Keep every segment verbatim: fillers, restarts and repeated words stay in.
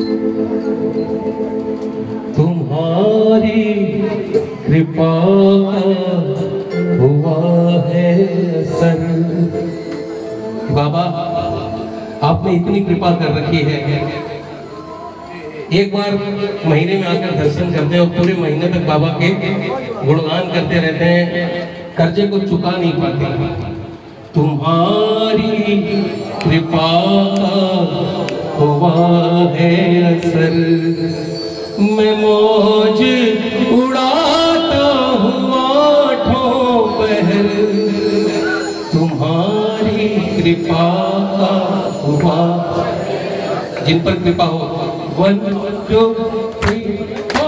तुम्हारी कृपा हुआ है असर। बाबा आपने इतनी कृपा कर रखी है, एक बार महीने में आकर दर्शन करते हैं और पूरे महीने तक बाबा के गुणगान करते रहते हैं, कर्जे को चुका नहीं पाते। तुम्हारी कृपा हुआ है असर, मैं मौज उड़ाता हूँ आठों पहर, तुम्हारी कृपा का हुआ। जिन पर कृपा हो, वन टू थ्री फोर।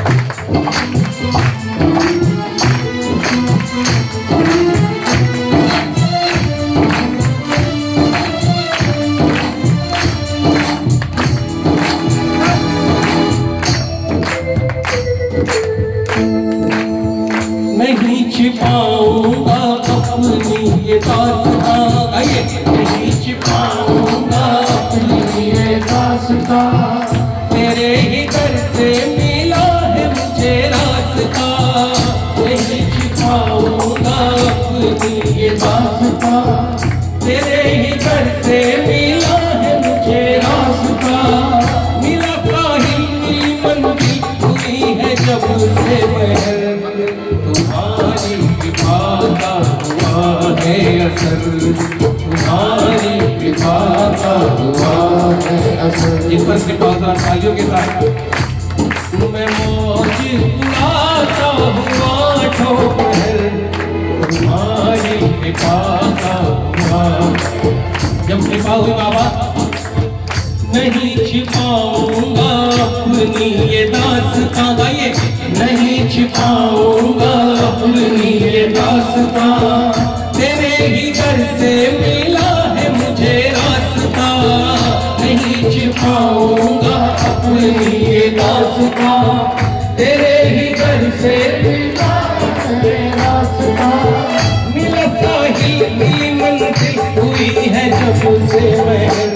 नहीं छिपाऊंगा अपनी ये दास्तां, आइए। नहीं छिपाऊंगा अपनी ये दास्तां, तेरे ही दर से मिला है मुझे रास्ता। नहीं छिपाऊंगा अपनी ये दास्तां, तेरे ही दर से मिला है मुझे रास्ता। मिला साहिल की मंजिल हुई है जब से महर, तुम्हारी कृपा का हुआ है असर, तुम्हारी कृपा का हुआ है असर। इस पर कृपा का तालियों के साथ। मैं मौज उड़ाता हूँ आठों पहर, तुम्हारी कृपा का हुआ। जब कृपा हुई बाबा, नहीं छिपाऊंगा अपनी ये दास्तां, गाइए। नहीं छिपाऊंगा अपनी ये दास्तां, तेरे ही दर से मिला है मुझे रास्ता। नहीं छिपाऊंगा अपनी ये दास्तां, तेरे ही दर से मिला है मुझे रास्ता। मिला साहिल की मंजिल हुई है जब से महर,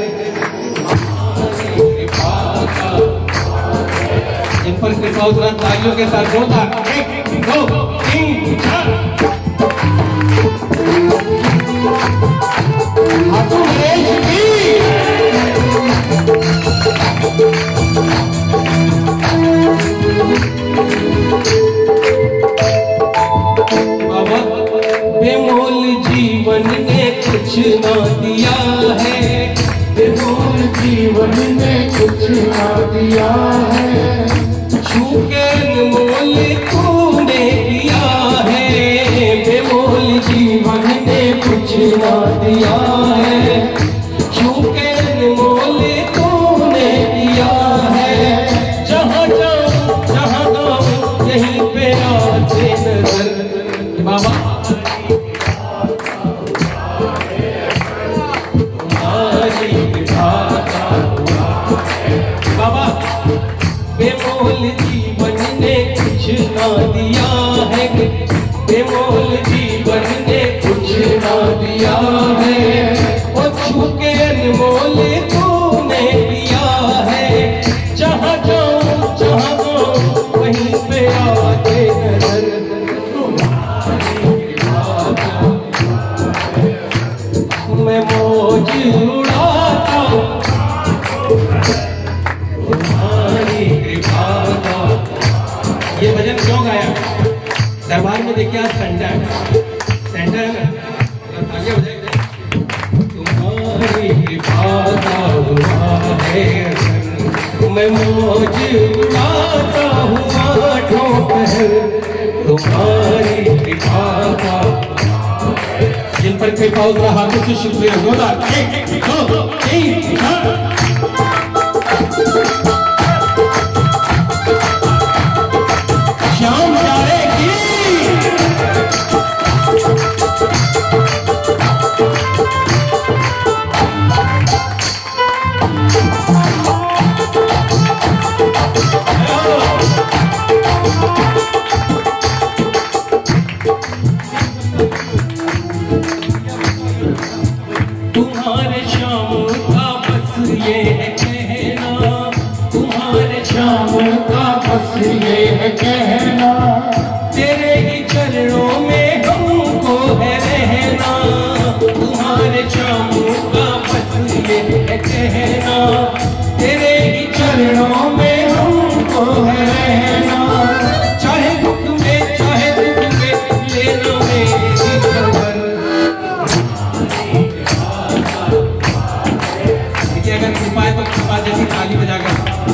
इन पर कृपा उतरा तालियों के साथ होता। एक दो तीन चार। हाथों नरेश की बाबा, बेमोल जीवन ने कुछ ना दिया है, बेमोल जीवन ने कुछ ना दिया है। छूके अनमोल तूने दिया है, बेमोल जीवन ने कुछ ना दिया है। छूके अनमोल तूने दिया है, जहाँ जाऊँ जहाँ गाऊँ यहीं पे आते नजर। बाबा बाबा, बेमोल जीवन ने कुछ ना दिया है, बेमोल जीवन ने कुछ ना दिया है। वो छूके अनमोल तूने दिया है, जहाँ जाऊँ जहाँ गाऊँ वहीं पे आके नजर। मैं मौज उड़ाता तुम्हारी कृपा का। ये भजन क्यों गाया? दरबार में देखिए आज संडा है, संडा है ना, आगे हो जाएगा। तुम्हारी कृपा का हुआ है असर, मैं मौज उड़ाता हूँ आठों पहर, तुम्हारी कृपा का। जिन पर कृपा उतरा हाथों से शुक्रिया। जोरदार एक दो तीन चार। श्याम प्यारे की तुम्हारे श्याम का पाए तो कृपा जैसी ताली बजाकर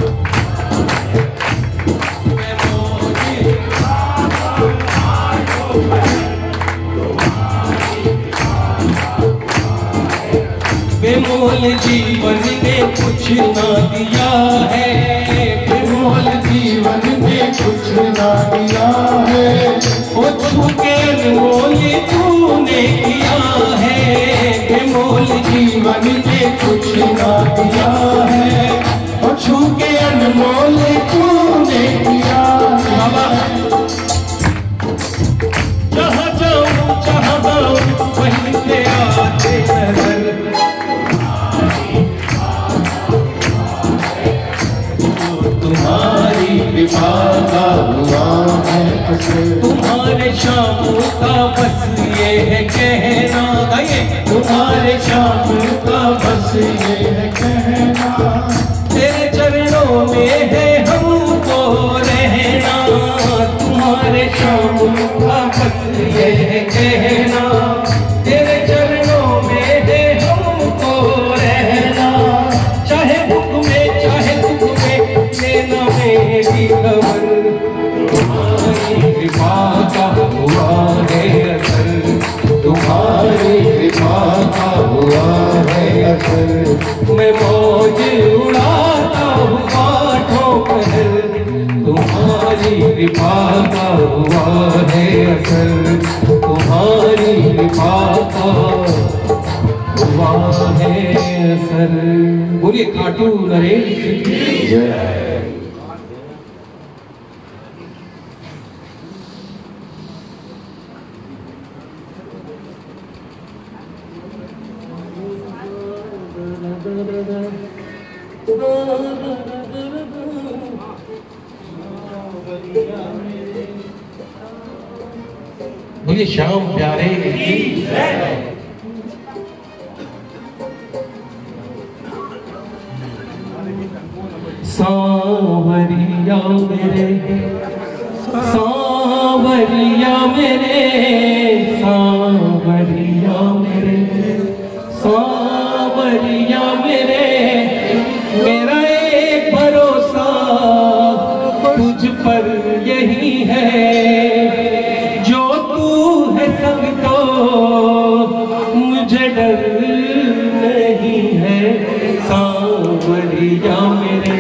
बेमोल जीवन ने कुछ ना दिया है, बेमोल जीवन ने कुछ ना दिया है, वो छूके अनमोल तूने किया है, बेमोल जीवन ने कुछ ना दिया है, वो छूके अनमोल तूने किया है। जहाँ जाऊँ जहाँ जाऊँ वहीं से आते नजर, तुम्हारी कृपा का हुआ है असर, तुम्हारे शाम का बस ये है कहना, गाइए तुम्हारे शाम का बस ये है कहना, तेरे चरणों में है हमको रहना, तुम्हारे शाम का बस ये है कहना, तेरे चरणों में है हमको रहना, चाहे दुख में चाहे सुख में लेना मेरी खबर, तुम्हारी कृपा का हुआ है असर, तुम्हारी कृपा का हुआ है असर, मैं मौज उड़ाता हूँ बाँटों पर, तुम्हारी कृपा का हुआ है असर, तुम्हारी कृपा का हुआ है असर। बोलिए काटू नरेश जय। बोलिए श्याम प्यारे की सांवरिया मेरे, सांवरिया मेरे, सांवरिया मेरे, सांवरिया मेरे, मेरा एक भरोसा तुझ पर यही है, जो तू है संग तो मुझे डर नहीं है, सांवरिया मेरे,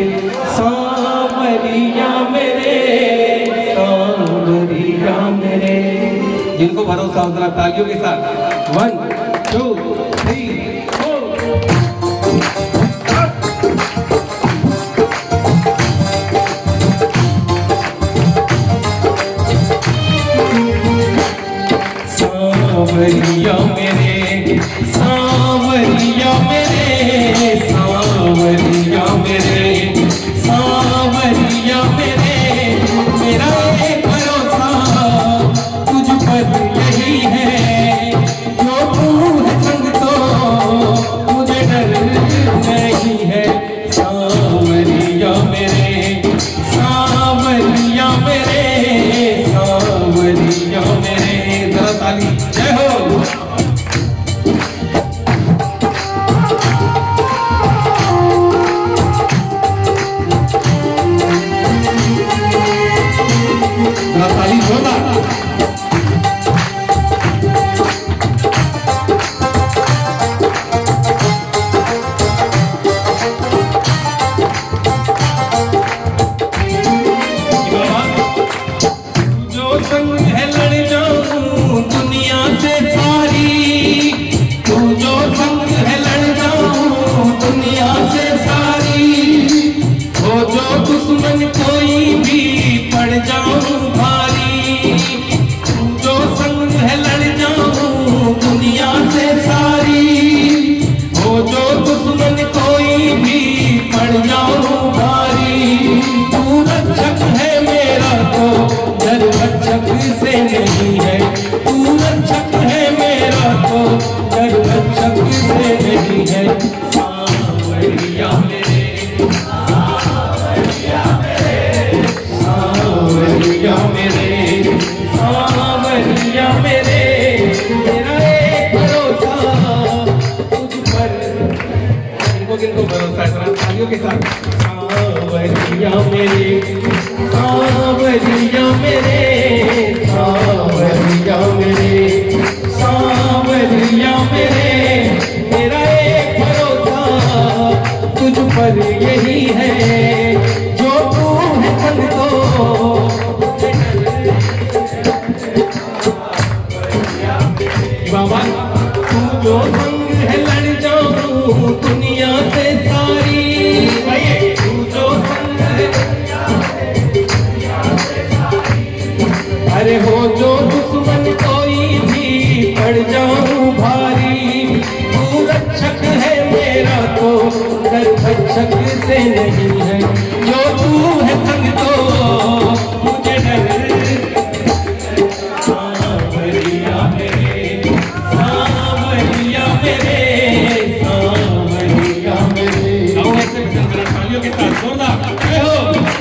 सांवरिया मेरे, सांवरिया मेरे। जिनको भरोसा उतना तालियों के साथ वन टू थ्री सांवरिया मेरे, सांवरिया मेरे, सांवरिया मेरे, सांवरिया मेरे, मेरा एक भरोसा तुझ पर यही है, जो तू है संग किनको भरोसा है? जरा तालियों के साथ। सांवरिया मेरे, सांवरिया मेरे, सांवरिया मेरे, सांवरिया मेरे, मेरा एक भरोसा तुझ पर यही है, जो तू है संग तो बाबा, तू जो संग है लड़ जाऊं दुनिया से सारी, तू जो संग है अरे हो जो दुश्मन कोई भी पड़ जाऊं भारी, तू रक्षक है मेरा तो डर रक्षक से नहीं है, जो तू है संग तो मुझे डर। सांवरिया मेरे, सांवरिया मेरे, सांवरिया मेरे। आओ ऐसे तालियों के साथ जोरदार जय हो।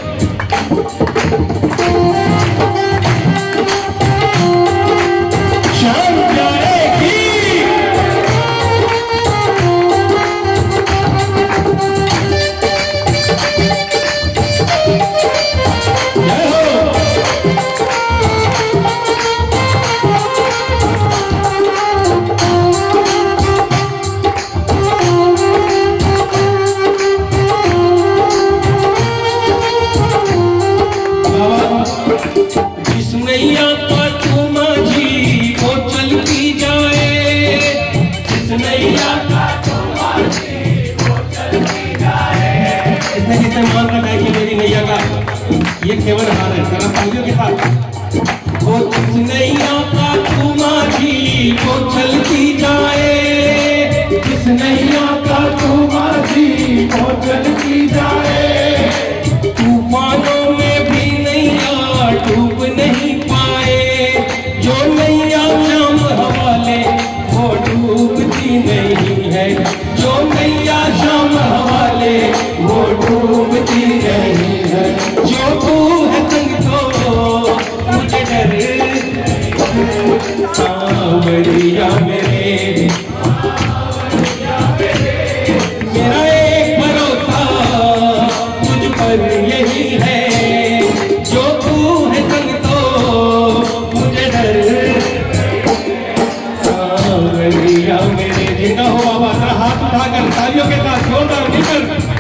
शाम प्यारे की जय हो। जिस नैया पर तू माझी वो चलती जाए, जिस नैया का तू माझी वो चलती जाए। इसने किसने मान रखा है कि मेरी नैया का ये केवल हार है? जरा तालियों के साथ। वो जिस नैया का तू माझी वो चलती जाए, जिस नैया का तू माझी वो चलती जाए, तूफानों में भी नैया डूब नहीं पाए, जो नैया शाम हवाले वो डूबती नहीं है, जो नैया शाम हवाले वो डूबती नहीं है, जो तू है संग तो मुझे डर। सांवरिया मेरे, मेरा एक भरोसा तुझ पर यही है, जो तू है संग तो मुझे डर। सांवरिया मेरे, जिंदा हो बाबा, जरा हाथ उठाकर तालियों के साथ जोरदार निकल।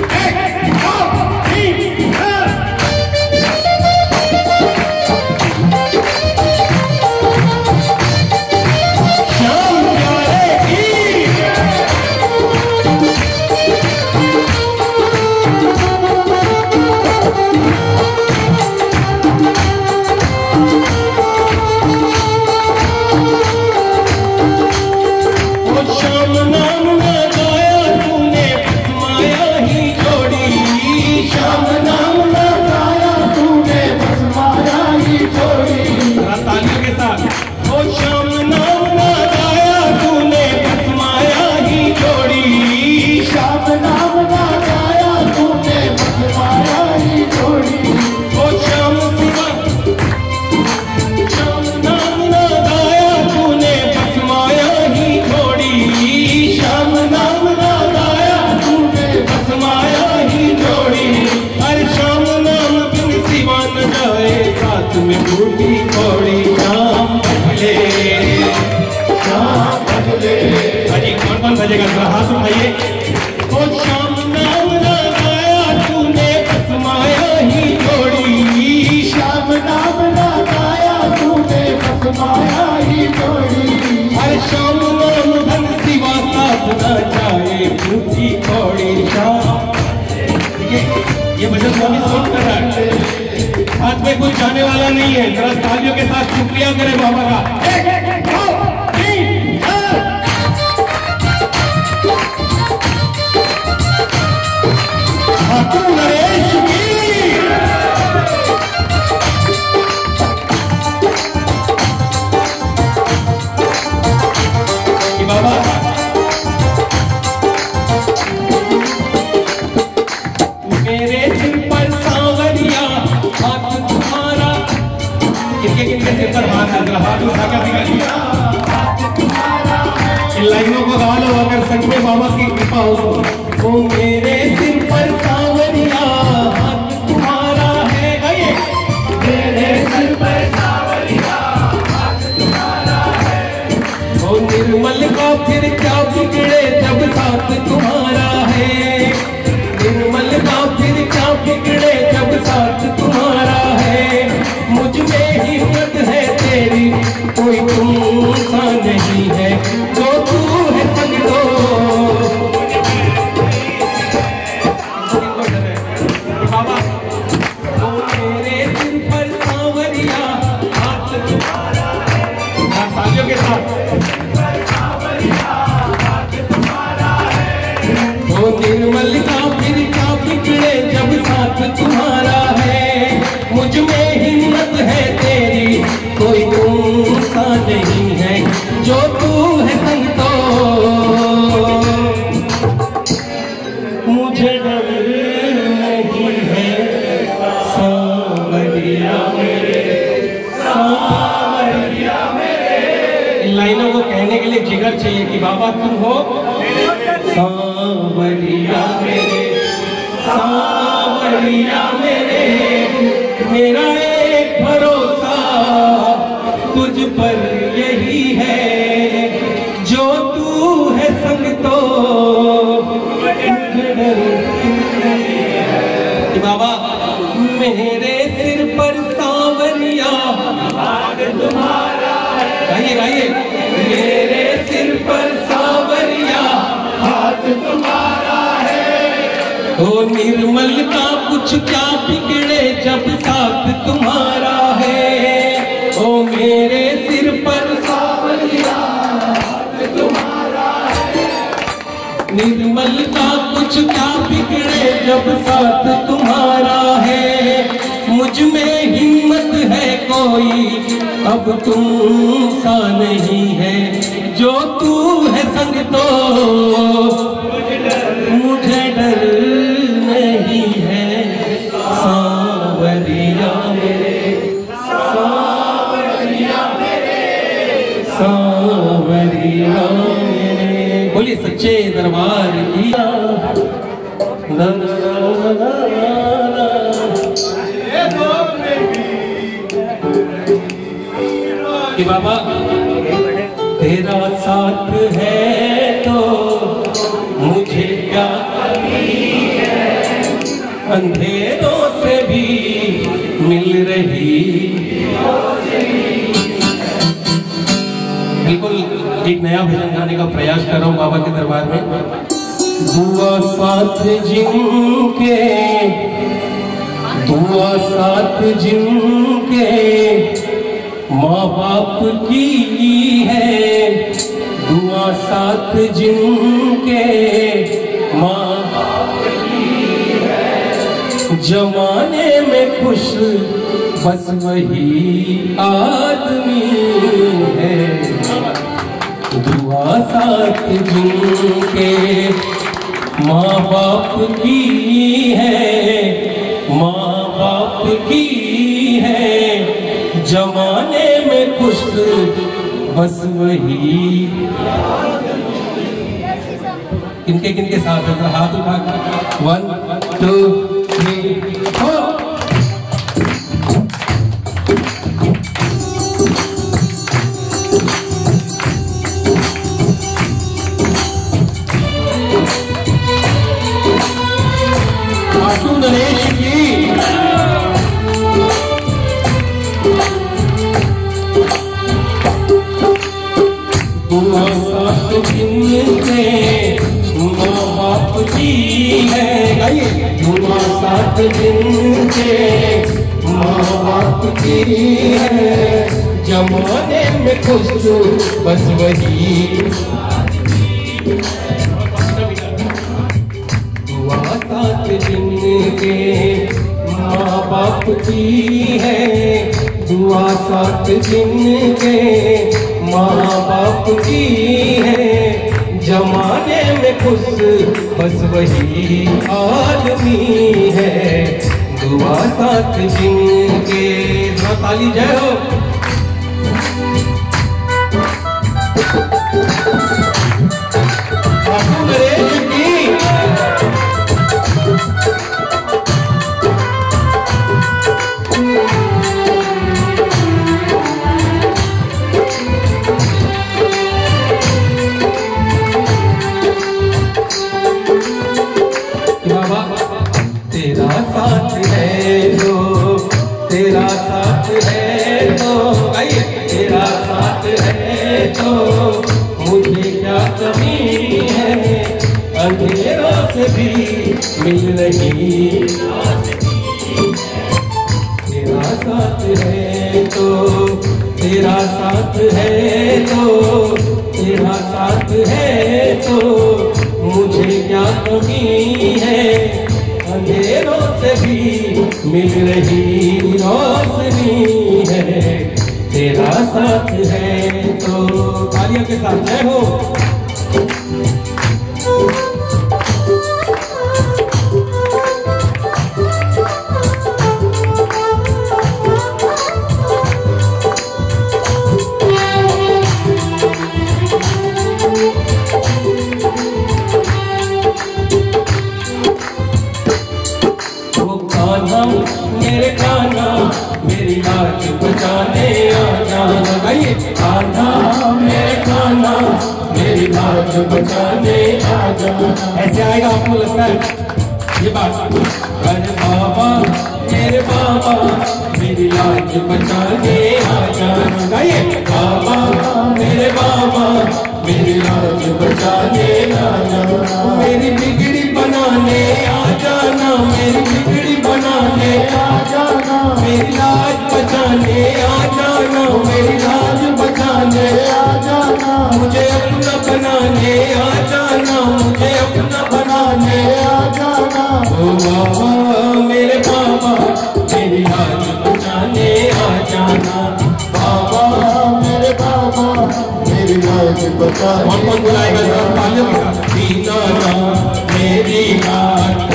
शाम नाम न गाया तूने बस माया ही जोड़ी, शाम नाम न गाया तूने बस माया ही जोड़ी। तालियों के साथ। ओ शाम नाम न गाया तूने बस माया ही जोड़ी, शाम नाम न गाया तूने बस माया ही जोड़ी। ओ शाम सिवा, शाम नाम न गाया तूने बस माया ही जोड़ी, शाम नाम ना गाया तूने बस माया ही जोड़ी। अरे शाम नाम बिन सिवा न जाए साथ में बूटी कौड़ी, शाम भजले, शाम भजले। अजी कौन कौन भजेगा? जरा हाथ उठाइए। ओ शाम नाम ना गाया तूने बस माया ही जोड़ी, शाम नाम ना गाया तूने बस माया ही जोड़ी। अरे शाम नाम धन सिवा साथ न जाए बूटी कौड़ी, शाम। ये भजन स्वामी सुन कर रहा है, हाथ में कुछ जाने वाला नहीं है। जरा तालियों के साथ शुक्रिया करें बाबा का। एक, एक, दो, तीन, चार। ठाकुर नरेश की बाबा। मेरे सिर पर सांवरिया हाथ तुम्हारा, किनके किनके सिर पर हाथ है? हाथ उठाकर दिखाइए। ओ मेरे सिर पर सांवरिया हाथ तुम्हारा है, गाइए। मेरे सिर पर सांवरिया हाथ तुम्हारा है। ओ निर्मल का फिर क्या बिगड़े जब साथ तुम्हारा है। निर्मल का फिर क्या बिगड़े जब साथ तुम्हारा है। मुझ में हिम्मत है तेरी कोई तुमसा नहीं है, जो तू है संग दो। बाबा ओ मेरे सिर पर सांवरिया हाथ तुम्हारा है। तालियों के साथ ओ निर्मल का फिर क्या बिगड़े जब साथ तुम्हारा है। मुझ में हिम्मत है तेरी कोई तुमसा नहीं है, जो तू है संग तो। मुझे डर नहीं है सांवरिया मेरे, सांवरिया मेरे। इन लाइनों को कहने के लिए जिगर चाहिए कि बाबा तुम हो सांवरिया मेरे, सांवरिया मेरे। मेरा एक भरोसा तुझ पर यही है, जो तू है संग तो बाबा। मेरे सिर पर सांवरिया हाथ तुम्हारा है, गाइए गाइए। मेरे सिर पर सांवरिया हाथ तुम्हारा है। ओ निर्मल का कुछ क्या बिगड़े जब साथ तुम्हारा है। ओ मेरे सिर पर सांवरिया हाथ तुम्हारा है। निर्मल का कुछ क्या बिगड़े जब साथ तुम्हारा है। मुझ में हिम्मत है कोई अब तुमसा नहीं है, जो तू है संग तो। मुझे डर नहीं है सांवरिया मेरे, सांवरिया मेरे, सांवरिया मेरे। बोलिए सच्चे दरबार की। कि बाबा तेरा साथ है तो मुझे क्या कमी है। अंधेरों से भी मिल रही। बिल्कुल एक नया भजन गाने का प्रयास कर रहा हूँ बाबा के दरबार में। दुआ साथ जिनके, दुआ साथ जिनके माँ बाप की है। दुआ साथ जिनके माँ बाप की है। जमाने में खुश बस वही आदमी है। दुआ साथ जिनके माँ बाप की है, माँ बाप की है। जमाने में खुश बस वही। किनके किनके साथ है हाथ उठा। One two three four. Naresh की दुआ साथ जिनके माँ बाप की है। गाइए। दुआ साथ जिनके माँ बाप की है। जमाने में खुश बस वही। दुआ साथ जिनके माँ बाप की है। दुआ साथ जिनके माँ बाप की है। जमाने में खुश बस वही आदमी है। दुआ साथ जिनके। ताली जय हो। नरेश की मिल रही। तेरा साथ है तो तेरा साथ है तो तेरा साथ है तो मुझे क्या कमी है। अंधेरों से भी मिल रही रोशनी है। तेरा साथ है तो तालियों के साथ जय हो। मेरे कान्हा मेरी लाज बचाने आ जाना। गाइए कान्हा मेरे कान्हा मेरी लाज बचाने आ जाना। ऐसे आएगा आपको लगता है ये बात। अरे बाबा मेरे बाबा मेरी लाज बचाने आ जाना। गाइए बाबा मेरे बाबा मेरी लाज बचाने आ जाना। मेरी बिगड़ी बनाने आ जाना। मेरी बिगड़ी बनाने आ जाना। मेरी लाज बचाने आ जाना। मेरी लाज बचाने आ जाना। मुझे अपना बनाने आ जाना। मुझे अपना बनाने आ जाना। ओ बाबा मेरे बाबा मेरी लाज बचाने आ जाना। बाबा मेरे बाबा मेरी लाज बचाने। कौन कौन बुलाएगा जरा तालियों के साथ। दीनानाथ मेरी लाज।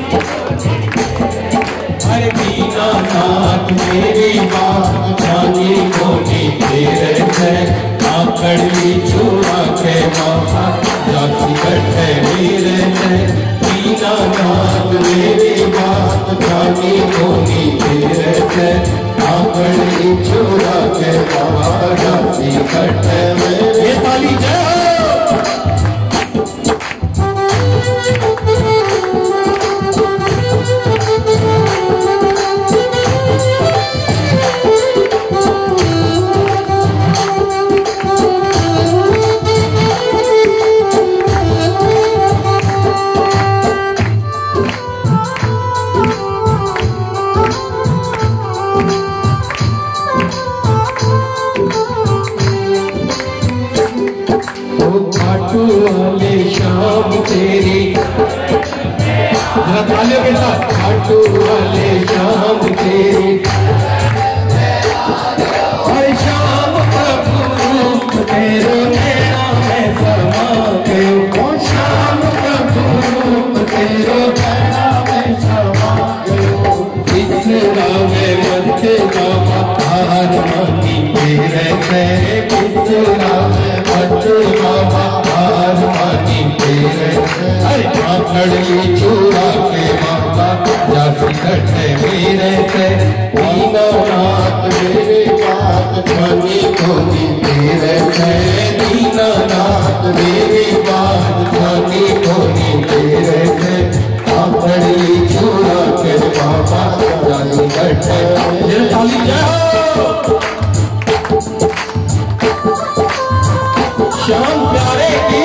अरे दीनानाथ मेरी बात जानी कोनी तेरे से। आखड़ी छुआ के बाबा जाती कटे मेरे से। दीनानाथ मेरी बात जानी कोनी तेरे से। आखड़ी छुआ के बाबा जाती कटे मेरे। ये ताली जय हो। वाले शाम तेरी जरा तालियों के साथ। खाटू वाले शाम तेरी। और शाम प्रभु तेरे नैना में समा गयो। और शाम प्रभु तेरे नैना में समा गयो। इस राह में मध्य बाबा हार मानी तेरे से। इस राह में मध्य बाबा हार मानी तेरे से। आखड़ी चूड़ा के बाबा जाती कटे मेरे से। दीनानाथ मेरी बात जानी कोनी तेरे से। दीनानाथ मेरी बात जानी कोनी तेरे से। आखड़ी चूड़ा के बाबा जाती कटे मेरे। ताली जय हो। श्याम प्यारे की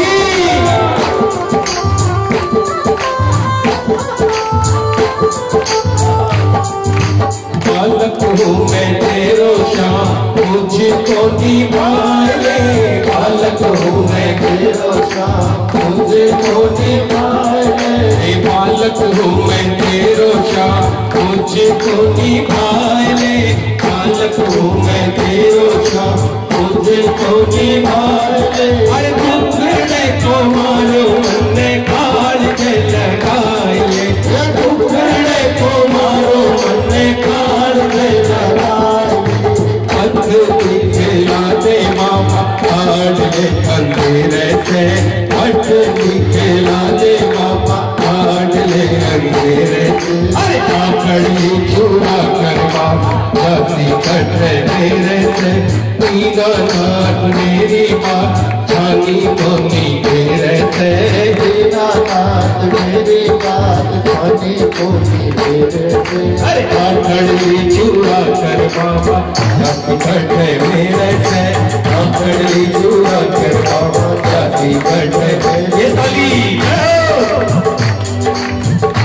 बालक हूँ मैं तेरो श्याम मुझको निभाए। बालक हूँ मैं तेरो श्याम मुझको निभाए। बालक हूँ मैं तेरो श्याम मुझको निभाए। बालक हूँ मैं तेरो श्याम मुझको निभाए। अरे टुकड़े को मारो ने काल के लगाए। टुकड़े को मारो ने काल के लगाए। पथ दिखला दे मामा काल के अंधेरे से। पथ दिखला दे मामा काल के अंधेरे से। अरे आखड़ी छुड़ा कर बाबा जाती कटे मेरे से। दीनानाथ मेरी बात जानी कोनी तेरे से। दीनानाथ मेरी बात जानी कोनी तेरे से। अरे आखड़ी छुड़ा कर बाबा जाती कटे मेरे से। आखड़ी छुड़ा कर बाबा जाती कटे। ये ताली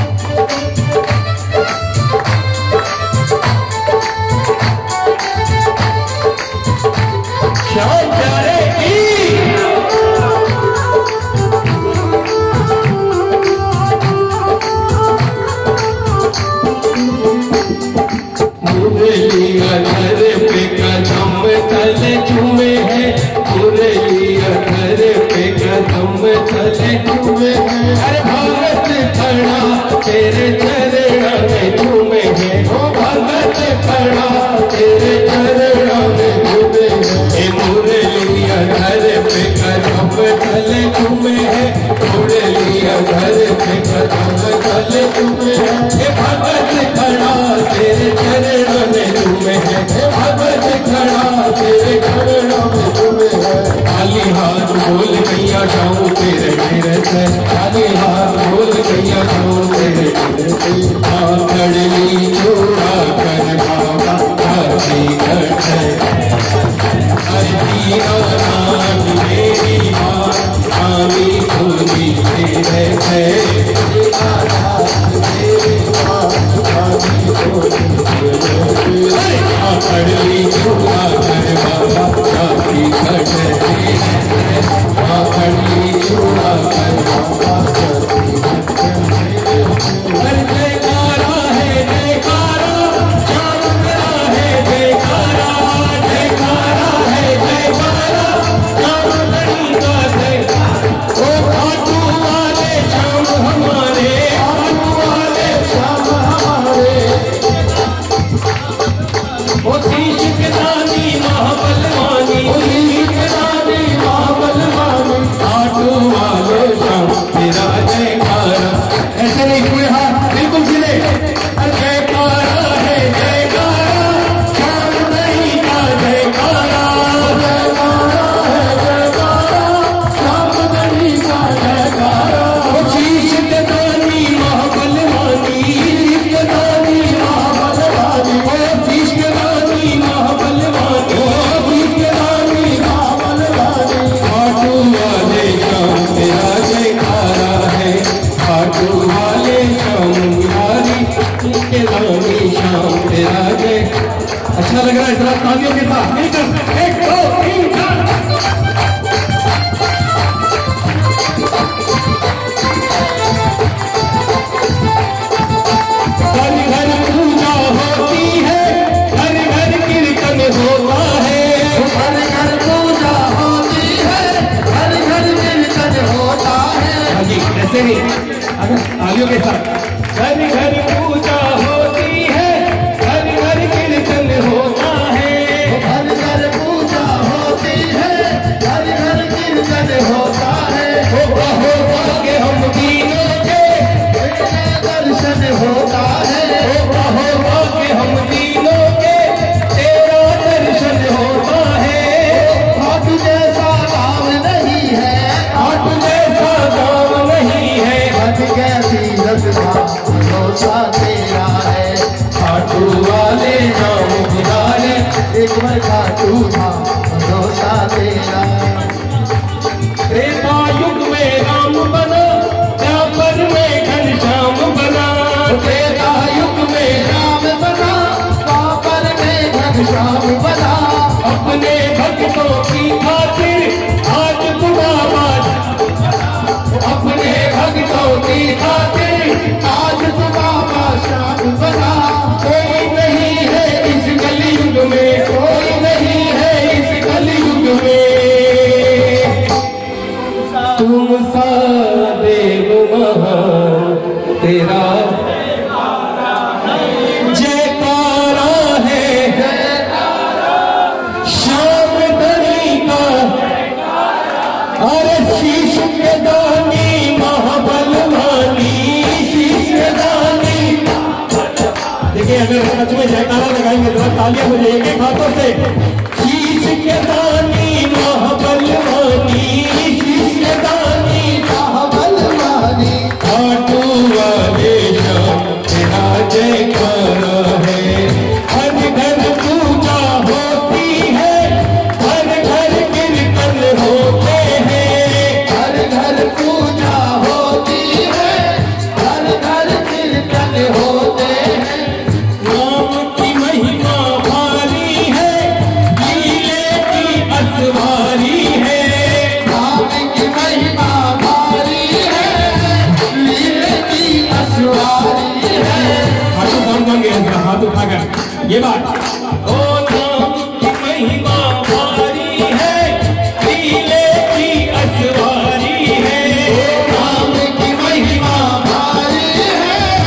तेरे चरणों में झूमे हैं ओ भगत खड़ा तेरे चरणों में झूमे हैं मुरलिया घर पे कदम चले झूमे हैं मुरलिया घर पे कदम चले झूमे हैं भगत खड़ा तेरे चरणों में झूमे हैं भगत खड़ा तेरे चरणों में झूमे हैं खाली हाथ बोल गैया जाऊं तेरे मेरे से खाली हाथ बोल गैया जाऊं तेरे मेरे से आखड़ी चूड़ा कर बाबा आरती करते आरती नाम मेरी माँ आमी खुदी तेरे से आखड़ी चूड़ा कर बाबा आरती करते आखड़ी चूड़ा कर बाबा आरती करते जयकारा है जयकारा श्याम तेरा है जयकारा जयकारा है जयकारा श्याम तेरा जयकारा ओ खाटू वाले श्याम हमारे खाटू वाले श्याम हमारे ओ शीश के दानी महाबलवानी ओ शीश के दानी महाबलवानी खाटू वाले श्याम तेरा जयकारा ऐसे नहीं पूरे हाथ बिल्कुल सीधे जयकारा है जयकारा श्याम नहीं का जयकारा जयकारा है जयकारा श्याम नहीं का जयकारा शीश के दानी महाबलवानी शीश के दानी महाबलवानी शीश के दानी महाबलवानी शीश के दानी महाबलवानी खाटू वाले श्याम तेरा जयकारा है खाटू वाले श्याम मुरारी के दानी श्याम तेरा जय अच्छा लग रहा है इस तालियों के साथ मिलकर एक दो तीन चार घर घर पूजा होती है घर घर कीर्तन होता है घर घर पूजा होती है घर घर कीर्तन होता है हाँ जी ऐसे नहीं अगर तालियों के साथ घर घर पूजा होती है घर घर कीर्तन होता है घर घर पूजा होती है घर घर कीर्तन होता है होगा होगा के हम तीनों के दर्शन होता है होगा होगा के हम तीनों के तेरा दर्शन होता है हाथ जैसा काम नहीं है हाथ जैसा काम नहीं है हट कैसी लगता भरोसा तेरा है खाटू वाले नाम बुलाने एक बार खाटू था भरोसा तेरा त्रेता युग में राम बना द्वापर में घनश्याम बना त्रेता युग में राम बना द्वापर में घनश्याम बना अपने भक्तों की खातिर आज बाबा अपने भक्तों की खातिर आज बाबा श्याम बना कोई नहीं है इस कलयुग में कोई नहीं है इस कलयुग में तुम सा देव महान तेरा जयकारा है श्याम धनी का अरे शीश के दानी महाबलवानी शीश के दानी देखिए अगर सच में जयकारा लगाएंगे तो तालियां हो जाएंगे हाथों से शीश के दानी महाबलवानी शीश के दानी महाबलवानी खाटू वाले श्याम तेरा जयकारा है हर घर पूजा होती है हर घर कीर्तन होते हैं हर घर पूजा होती है हर घर कीर्तन होते हैं नाम की महिमा भारी है लीले की असवारी है नाम की महिमा भारी है लीले की असवारी है हाथों काम करेंगे हाथ उठाकर ये बात ओ नाम की महिमा भारी है लीले की असवारी है नाम की महिमा भारी है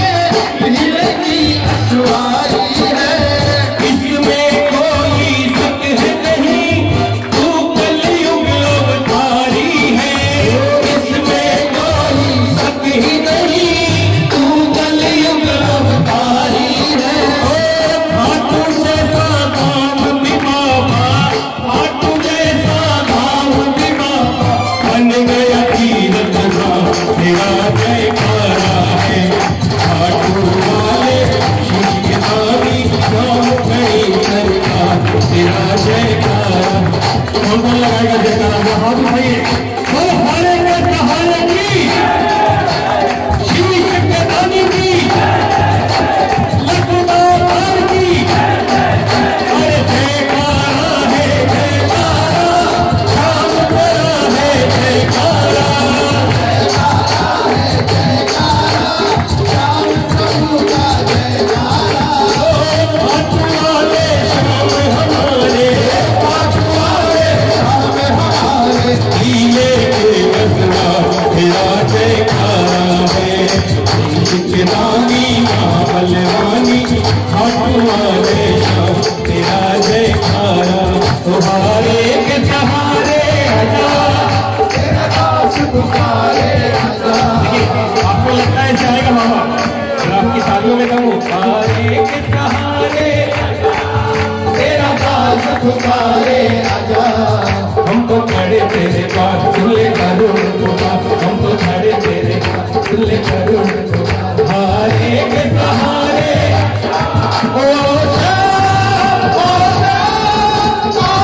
चिरानी बलवानी हमारे शाम तेरा जयकारा तुम्हारे के सहारे हजार तेरा दास पुकारे हजार। आपको लगता है जाएगा मामा और आपकी तालियों में कहूँ तुम्हारे के सहारे तेरा दास पुकारे हजार। हम तो खड़े तेरे पास सुनले करुण पुकार हम तो खड़े तेरे पास सुनले करुण पुकार हारे के सहारे ओ श्याम ओ श्याम ओ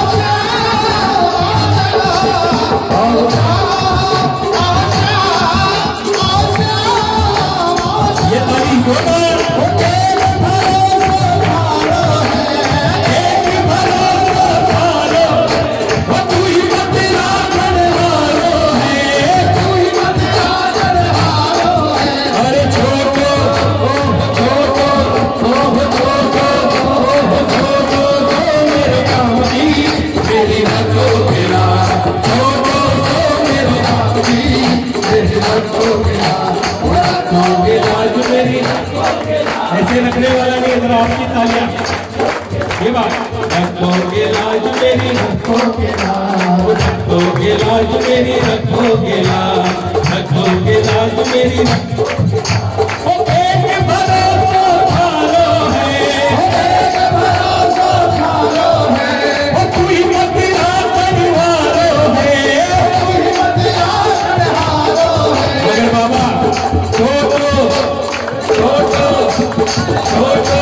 श्याम ओ श्याम ये ताली जोड़ा ऐसे रखने वाला नहीं है आपकी तालियां ये बात रखोगे लाज मेरी रखोगे लाज रखोगे लाज मेरी रखोगे लाज रखोगे लाज मेरी ओ एक भरोसा खालो है एक भरोसा खालो है ओ तू ही मत परिवारो है तू ही मत परिवारो है मगर बाबा छोटो छोटो छोटो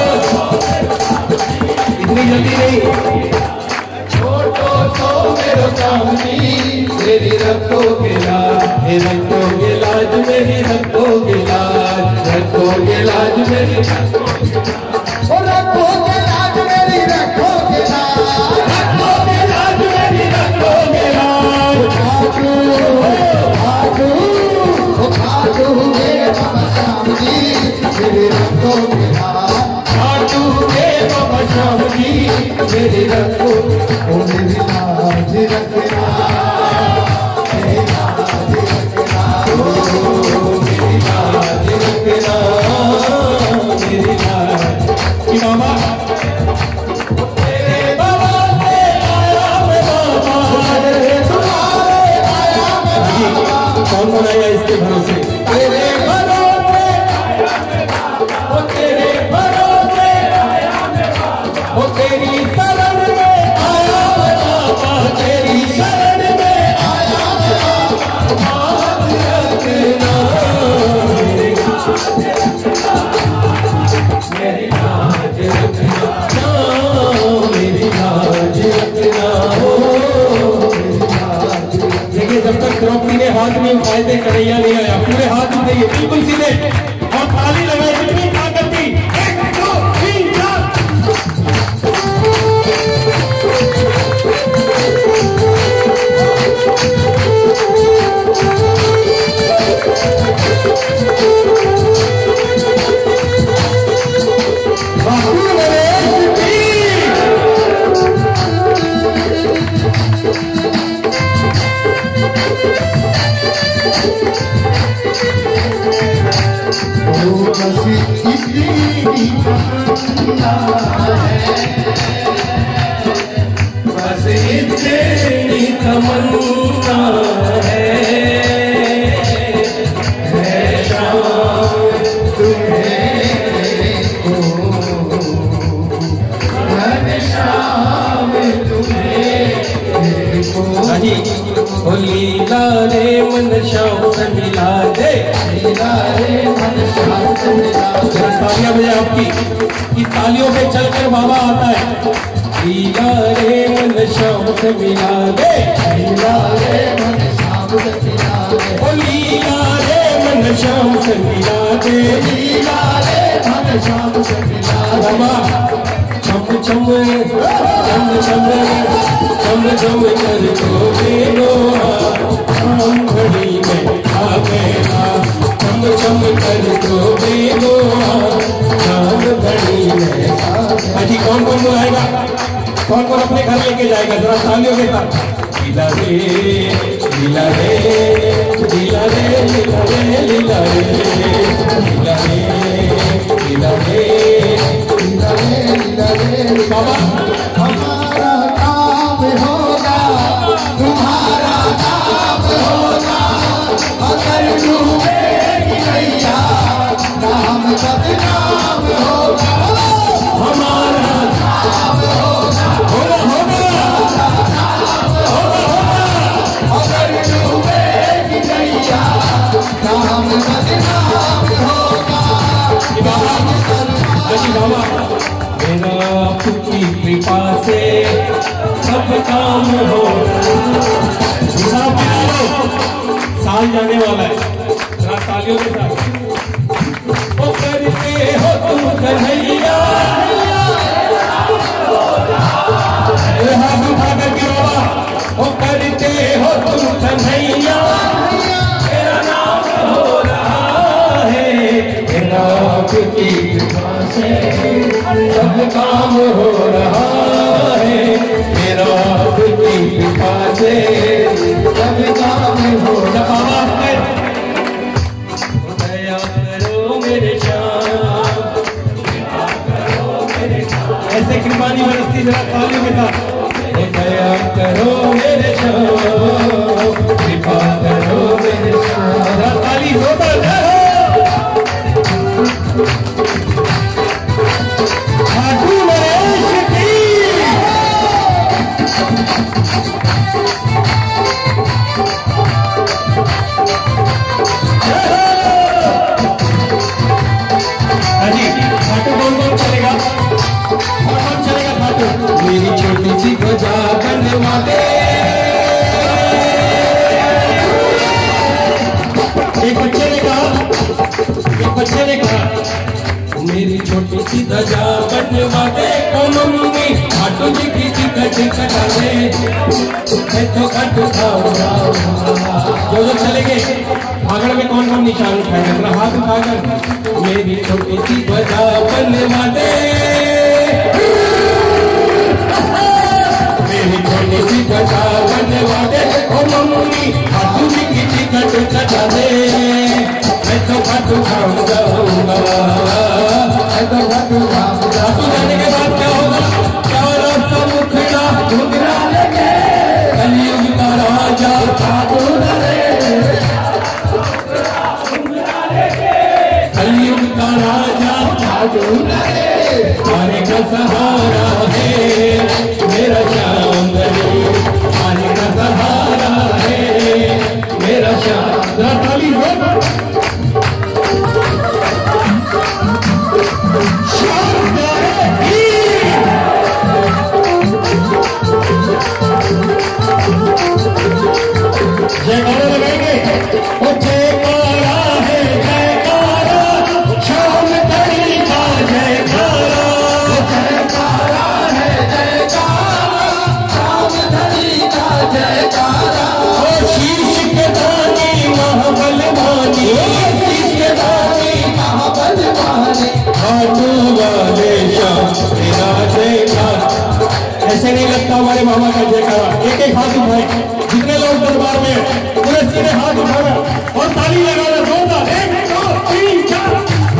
इतनी जल्दी नहीं छोटो तो मेरो सामने मेरी रखोगे लाज रखोगे लाज मेरी रखोगे लाज रखोगे लाज मेरी ओ रखोगे लाज मेरी रखोगे लाज रखोगे लाज मेरी रखोगे लाज खाटू खाटू खाटू मेरे बाबा श्याम जी मेरी रखोगे लाज खाटू मेरे बाबा श्याम जी मेरी रखो ओ मेरी लाज रखना मेरी लाज रखना ओ मेरी लाज रखना मेरी लाज कि मामा तेरे बाबा से आया मैं बाबा रे तुम्हारे आया मैं बाबा कौन बनाया इसके भरोसे तेरे भरोसे आया मैं बाबा ओ तेरे भरोसे आया मैं बाबा ओ तेरी शरण में आया मैं बाबा तेरी शरण में आया मैं बाबा हाथ रखना मेरी मेरी लाज रखना मेरी लाज रखना हो मेरी लाज। देखिए जब तक द्रौपदी ने हाथ में उठाए थे कन्हैया नहीं आया पूरे हाथ उठाइए बिल्कुल सीधे और ताली लगाई जितनी ताकत थी एक दो तीन चार बस इतनी तमन्ना है शाम तुम्हें शाम तुम्हें लीला रे मन श्याम से मिला दे लीला रे मन श्याम से मिला दे। तालियां बजाए आपकी कि तालियों पे चलकर बाबा आता है लीला रे मन श्याम से मिला दे लीला रे मन श्याम से मिला दे ओ लीला रे मन श्याम से मिला दे लीला रे मन श्याम से मिला दे बाबा छम छम छम छम छम छम कर को बेलो हम घड़ी में आ गया छम छम कर को बेलो हम घड़ी में अजी कौन कौन बुलाएगा कौन कौन अपने घर लेके जाएगा जरा तालियों के साथ लीला रे लीला रे लीला रे लीला रे लीला रे लीला रे लीला रे लीला रे लीला रे। बाबा हमारा काम होगा तुम्हारा काम होगा, अगर डूबेगी नैया नाम बदनाम होगा। हमारा काम होगा होगा होगा अगर डूबेगी नैया नाम बदनाम होगा। बाबा मेरा आपकी कृपा से सब काम हो। साल जाने वाला है, जरा तालियों के साथ ओ करते हो तुम कन्हैया। हाथ उठा करके बाबा ओ करते हो तुम कन्हैया, मेरा नाम हो रहा है। मेरा आपकी कृपा से सब काम हो रहा है, मेरा आपकी कृपा से सब काम हो रहा है। दया करो मेरे श्याम, ऐसे कृपानी बरसती जरा तालियों के साथ। दया करो मेरे श्याम, कृपा करो मेरे श्याम, जरा ताली होता है। मेरी छोटी सी ध्वजा बनवा दे, एक बच्चे ने कहा एक बच्चे ने कहा मेरी छोटी सी ध्वजा बनवा दे ओ मम्मी, खाटू जी की टिकट कटा दे। मैं तो खाटू खाऊंगा। जो जो चले गए भागड़ में कौन कौन निशान उठाएगा, अपना हाथ उठाकर मेरी छोटी सी ध्वजा बनवा दे, मेरी छोटी सी ध्वजा बनवा दे ओ मम्मी, खाटू जी की टिकट कटा दे। मैं तो खाटू खाऊंगा, मैं तो खाटू खाऊंगा। खाटू जाने के बाद क्या होगा, चारों सब मुखड़ा घुघरा लेके कलयुग का राजा खाटू रे, कलयुग का राजा खाटू रे, मारे का सहारा है मेरा श्याम रे, मारे का सहारा है मेरा श्याम। ताली हो जयकारा लगाएंगे ओ जयकारा है जयकारा, श्याम धरी का जयकारा, जयकारा है जयकारा, श्याम धरी का जयकारा। ओ शीश के दानी महाबलवानी, शीश के दानी महाबलवानी, खाटू वाले श्याम तेरा जयकारा। ऐसे नहीं लगता हमारे मामा का जयकारा। एक एक हाथ उठाए, जितने लोग दरबार में पूरे सीधे हाथ उठाना और ताली लगाना जोरदार। एक दो तीन चार।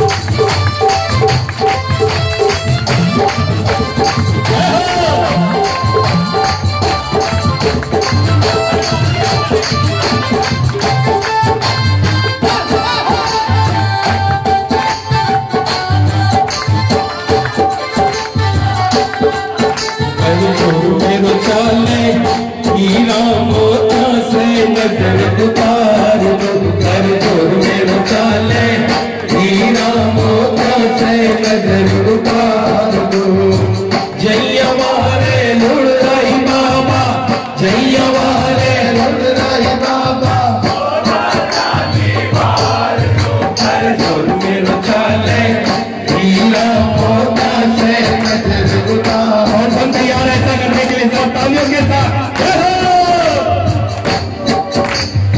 चाले हीरा मोता से नजर उतार दो, कर जोर मेरो चाले हीरा मोता से नजर उतार दो। जैया वाले लुड़ाई बाबा, जैया वाले लुड़ाई बाबा, कर जोर मेरो चाले हीरा मोता से नजर उतार। और हम तैयार ऐसा करने के लिए सब तालियों के साथ।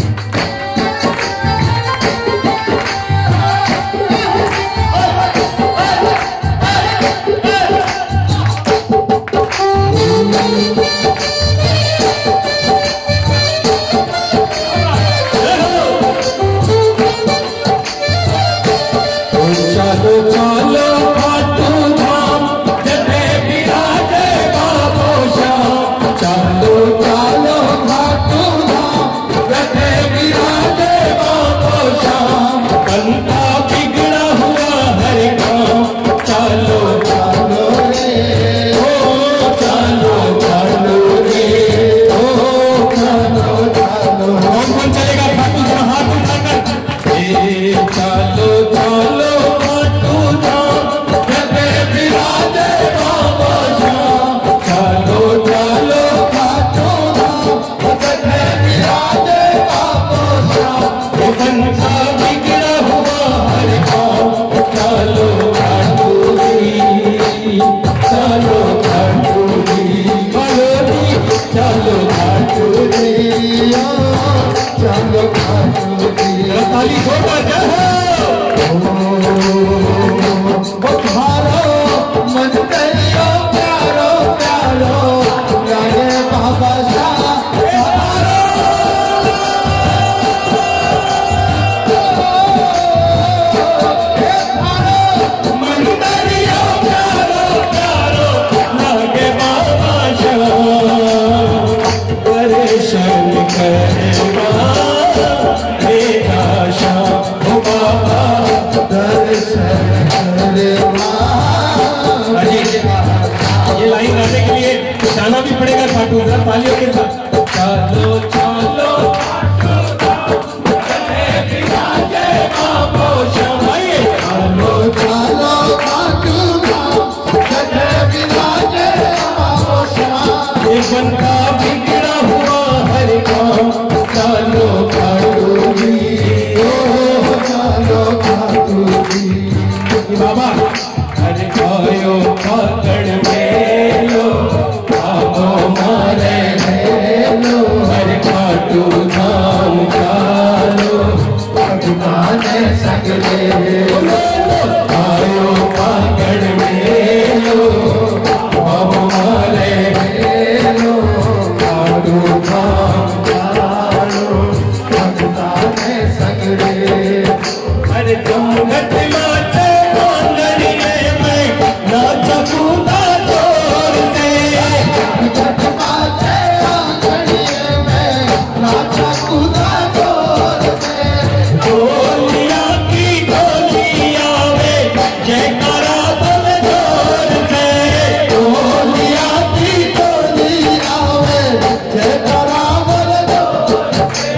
तालियों के साथ चलो चलो बन का बिगड़ा हुआ हर काम चलो खाटू जी ओ चलो खाटू जी बाबा हर आयो पकड़ में लो आओ मारे लो हर खाटू धाम चालो भगवान सगले आयो पकड़ में लो आओ मारे अरे तुम घट माचे आंगनिये में नाचा कूदा जोर से घट माचे आंगनिये में नाचा कूदा जोर से ढोलिया की ढोलिया में जयकारा बोल जोर से ढोलिया की ढोलिया में जयकारा बोल जोर से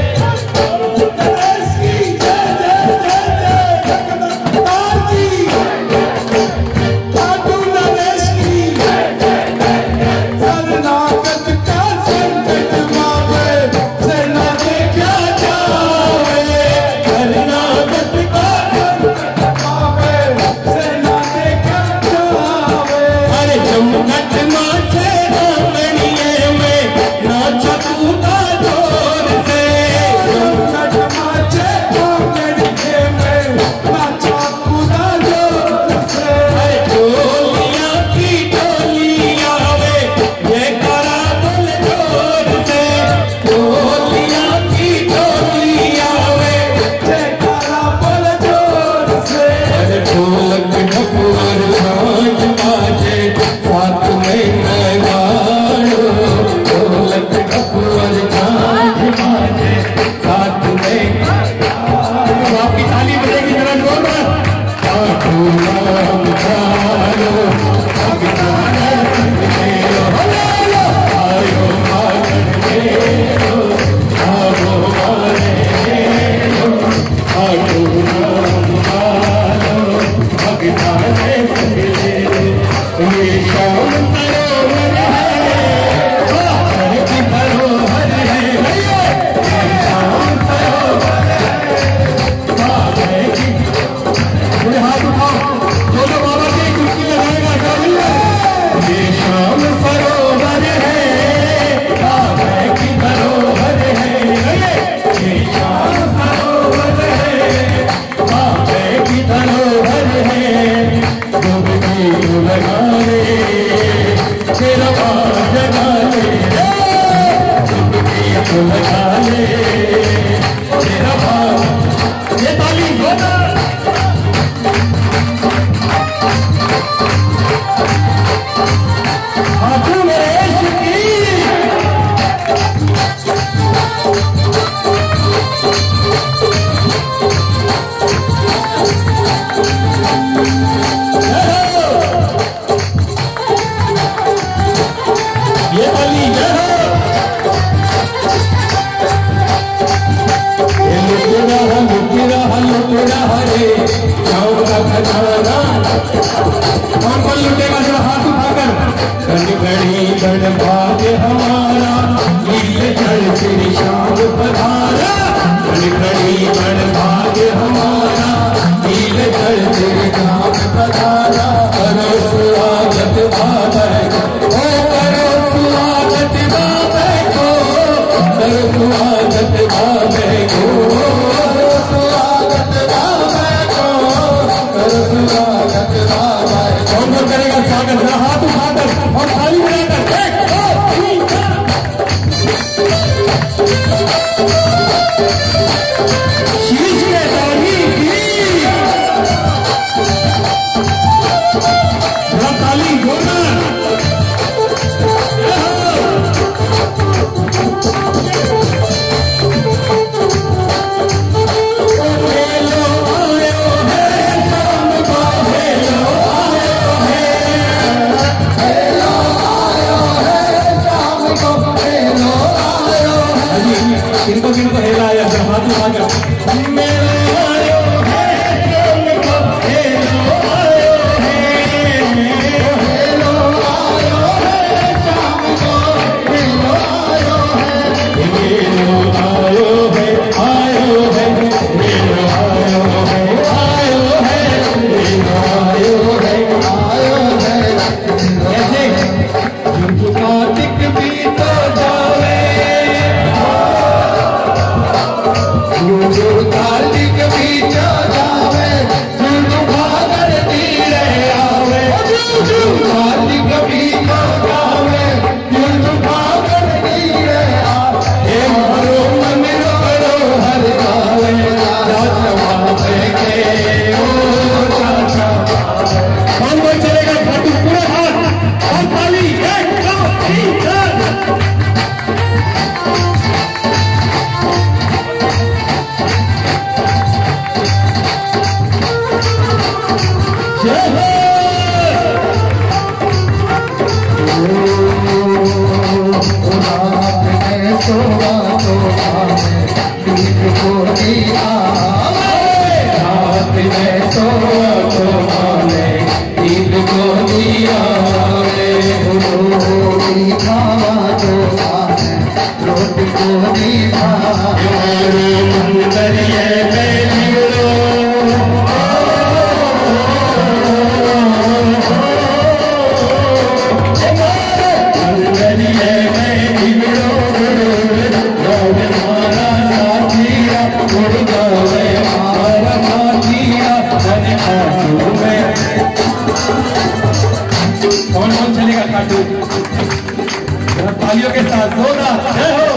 पधारा। कौन कौन लुटेगा जरा हाथ उठाकर। कल घड़ी बड़ भाग्य हमारा नीले जल श्री श्याम पधारा। कल घड़ी बड़ भाग्य हमारा नीले जल श्री श्याम पधारा। करो स्वागत बाबा को, करो स्वागत बाबा को, करो स्वागत बाबा को, करो स्वागत बाबा को, करो स्वागत बाबा। कौन कौन करेगा स्वागत जरा हाथ उठाकर और ताली बजाकर। एक दो तीन चार। शीश के दाढ़ी की जरा ताली जोरदार। किनको किनको हेला आया जरा हाथ उठाकर। मेरा आयो है तुमको हेलो आयो है, हेलो आयो है शाम को, हेलो आयो है, हेलो आयो है, आयो है, हेलो आयो है, आयो है, हेलो आयो है, आयो है। ऐसे जो कार्तिक भी तो जावे, जो कार्तिक भी तो जावे, जो भागर तीरे आवे, जो कार्तिक भी तो जावे, जो भागर तीरे आवे। हे मारो मन रो हर सावे, चाचा के ओ चाचा। कौन कौन चलेगा खाटू पूरा हाथ और ताली। एक दो तीन चार। कौन कौन चलेगा काटू तालियों के साथ होगा। जय हो।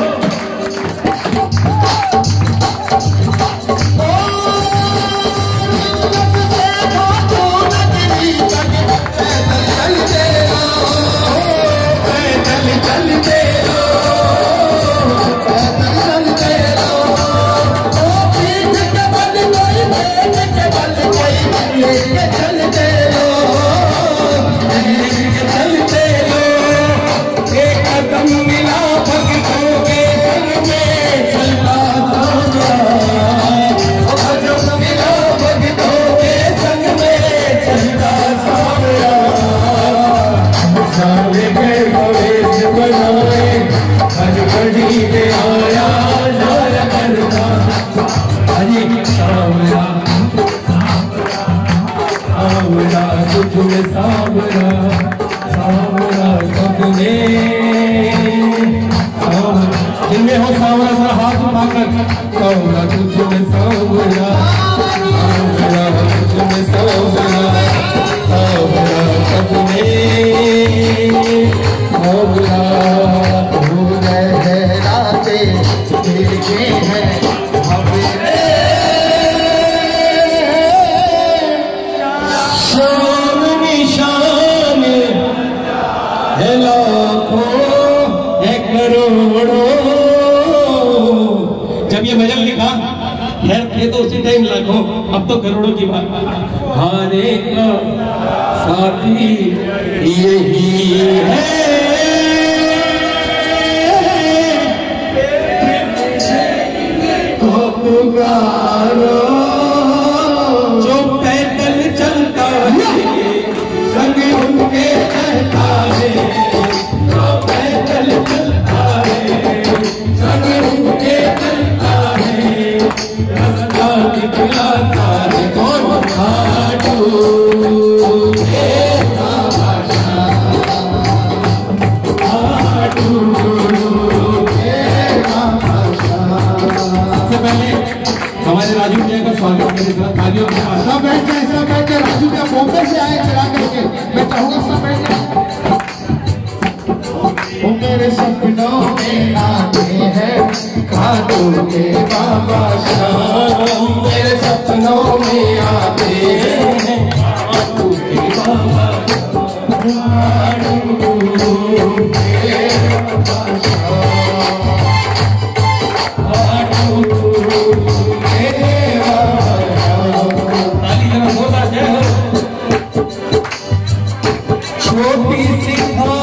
जिनमें हो सावरा जरा हाथ उठाकर। सावरा तुझ में सावरा, सावरा तुझ में सावरा, सावरा सब में सावरा। हो गए रातें देखे हैं शाम निशान है लाखों है करोड़ों। जब ये भजन लिखा खैर थे तो उसी टाइम लाखों, अब तो करोड़ों की बात। हारे का साथी यही है, तो पुकारो जो पैदल चल मैं जैसा मैं क्या राजू क्या बॉम्बे से आए चला करके मैं चाहूंगा सब बैठ वो मेरे सपनों में आते हैं खाटू के बाबा शाम मेरे सपनों में आते हैं खाटू के बाबा छोटी सी